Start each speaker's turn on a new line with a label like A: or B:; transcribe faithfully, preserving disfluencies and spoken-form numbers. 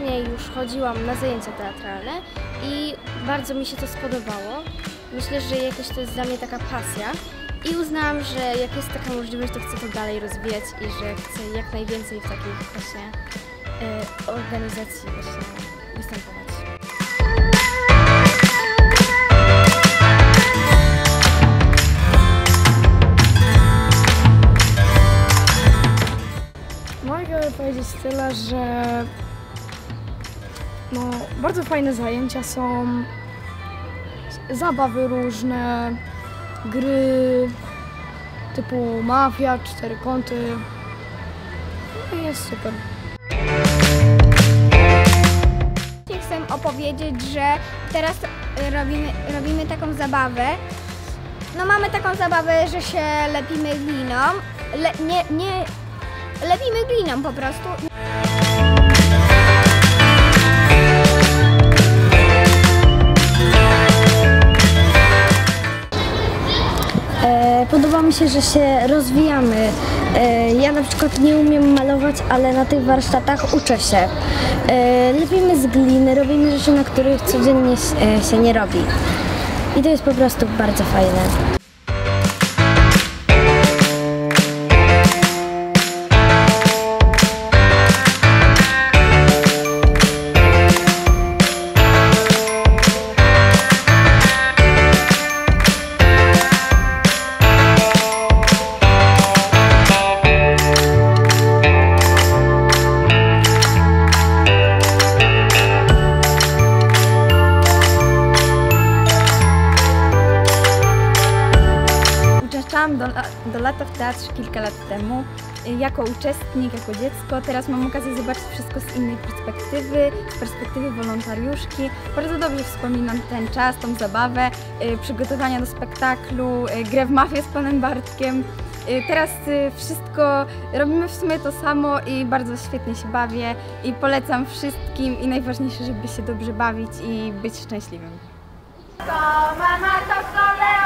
A: wcześniej już chodziłam na zajęcia teatralne i bardzo mi się to spodobało. Myślę, że jakoś to jest dla mnie taka pasja i uznałam, że jak jest taka możliwość, to chcę to dalej rozwijać i że chcę jak najwięcej w takich właśnie y, organizacji właśnie występować.
B: Mogę powiedzieć tyle, że no, bardzo fajne zajęcia są, zabawy różne, gry typu mafia, cztery kąty, no i jest super.
C: Chcę opowiedzieć, że teraz robimy, robimy taką zabawę. No mamy taką zabawę, że się lepimy gliną, Le, nie, nie lepimy gliną po prostu.
D: Podoba mi się, że się rozwijamy. Ja na przykład nie umiem malować, ale na tych warsztatach uczę się. Lepimy z gliny, robimy rzeczy, na których codziennie się nie robi. I to jest po prostu bardzo fajne.
E: Uczęszczałam do, do lata w teatrze kilka lat temu jako uczestnik, jako dziecko. Teraz mam okazję zobaczyć wszystko z innej perspektywy, z perspektywy wolontariuszki. Bardzo dobrze wspominam ten czas, tą zabawę, przygotowania do spektaklu, grę w mafię z panem Bartkiem. Teraz wszystko robimy w sumie to samo i bardzo świetnie się bawię i polecam wszystkim i najważniejsze, żeby się dobrze bawić i być szczęśliwym.
C: To ma na to